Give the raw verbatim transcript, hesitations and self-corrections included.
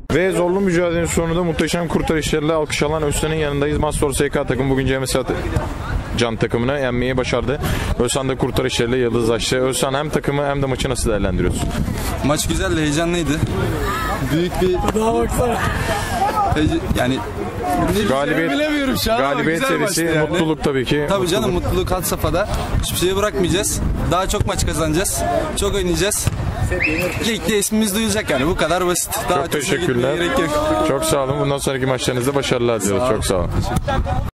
Ve zorlu mücadelenin sonunda muhteşem kurtarışlarıyla alkış alan Özsan'ın yanındayız. Mastor S K takım bugün C M S Can takımını yenmeyi başardı. Özsan da kurtarışlarıyla yıldızlaştı. Özsan hem takımı hem de maçı nasıl değerlendiriyorsun? Maç güzel, heyecanlıydı. Büyük bir... Daha baksana. Yani... Galibiyet, bilemiyorum şu an galibiyet serisi, yani. Mutluluk tabii ki. Tabii mutluluk. canım, mutluluk had safhada. Hiçbir şeyi bırakmayacağız. Daha çok maç kazanacağız. Çok oynayacağız. Ligde ismimiz duyulacak yani, bu kadar basit. Daha çok teşekkürler. Çok sağ olun. Bundan sonraki maçlarınızda başarılar diliyoruz. Çok sağ olun.